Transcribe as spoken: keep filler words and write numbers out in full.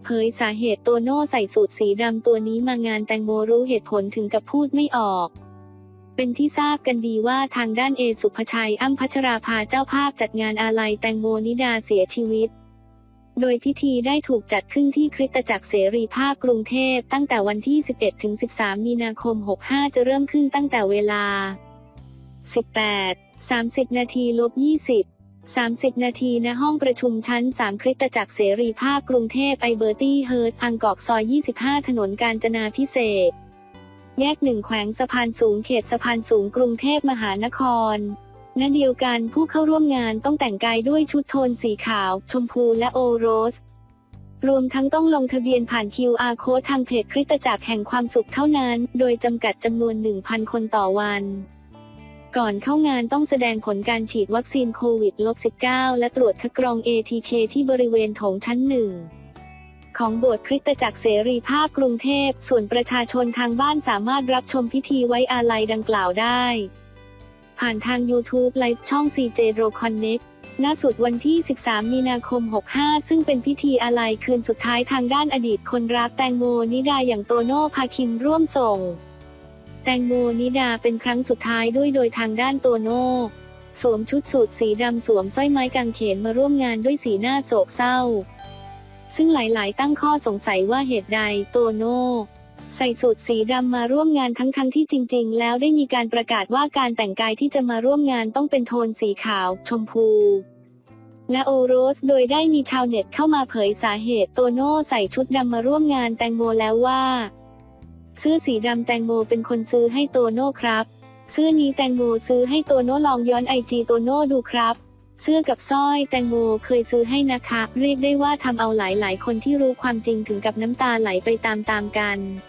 ผยสาเหตุโตโน่ใส่สูทสีดำตัวนี้มางานแตงโมรู้เหตุผลถึงกับพูดไม่ออกเป็นที่ทราบกันดีว่าทางด้านเอสุภชัย อ้ำพัชราภาเจ้าภาพจัดงานอาลัยแตงโมนิดาเสียชีวิตโดยพิธีได้ถูกจัดขึ้นที่คริสตจักรเสรีภาพกรุงเทพตั้งแต่วันที่ สิบเอ็ดถึงสิบสาม มีนาคม หกห้า จะเริ่มขึ้นตั้งแต่เวลา สิบแปด สามสิบ นาที ยี่สิบ สามสิบ นาทีณห้องประชุมชั้น สาม คริสตจักรเสรีภาพกรุงเทพไอเบอร์ตี้เฮิร์ตอังกอกซอย ยี่สิบห้า ถนนกาญจนาภิเษก แยกหนึ่งแขวงสะพานสูงเขตสะพานสูงกรุงเทพมหานครณเดียวกันผู้เข้าร่วมงานต้องแต่งกายด้วยชุดโทนสีขาวชมพูและโอโรสรวมทั้งต้องลงทะเบียนผ่าน คิว อาร์ Code ทางเพจคริสตจักรแห่งความสุขเท่านั้นโดยจำกัดจำนวน หนึ่งพัน คนต่อวันก่อนเข้างานต้องแสดงผลการฉีดวัคซีนโควิด สิบเก้า และตรวจคัดกรอง เอ ที เค ที่บริเวณโถงชั้นหนึ่งของโบสถ์คริสตจักรเสรีภาพกรุงเทพส่วนประชาชนทางบ้านสามารถรับชมพิธีไว้อาลัยดังกล่าวได้ผ่านทาง YouTube ไลฟ์ช่อง ซี เจ Ro Connect ล่าสุดวันที่ สิบสาม มีนาคม หกห้า ซึ่งเป็นพิธีอาลัยคืนสุดท้ายทางด้านอดีตคนรักแตงโมนิดาอย่างโตโน่ภาคินร่วมส่งแตงโมนิดาเป็นครั้งสุดท้ายด้วยโดยทางด้านโตโน่สวมชุดสูทสีดำสวมสร้อยไม้กางเขนมาร่วมงานด้วยสีหน้าโศกเศร้าซึ่งหลายๆตั้งข้อสงสัยว่าเหตุใดโตโน่ใส่สูทสีดำมาร่วมงานทั้งๆ ท, ที่จริงๆแล้วได้มีการประกาศว่าการแต่งกายที่จะมาร่วมงานต้องเป็นโทนสีขาวชมพูและโอโรสโดยได้มีชาวเน็ตเข้ามาเผยสาเหตุโตโน่ใส่ชุดดำมาร่วมงานแตงโมแล้วว่าเสื้อสีดำแตงโมเป็นคนซื้อให้โตโน่ครับเสื้อนี้แตงโมซื้อให้โตโน่ลองย้อนไอจีโตโน่ดูครับเสื้อกับสร้อยแตงโมเคยซื้อให้นะคะเรียกได้ว่าทำเอาหลายๆคนที่รู้ความจริงถึงกับน้ำตาไหลไปตามๆกัน